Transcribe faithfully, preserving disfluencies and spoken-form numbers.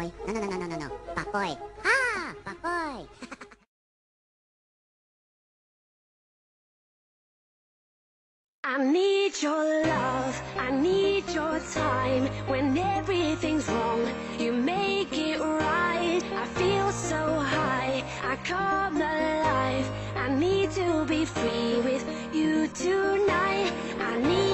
boy. No, no, no, no, no, no, no. Pakoy. Ha! Pakoy. I need your love, I need your time. When everything's wrong, you make it right. I feel so high, I come alive. I need to be free with you tonight. I need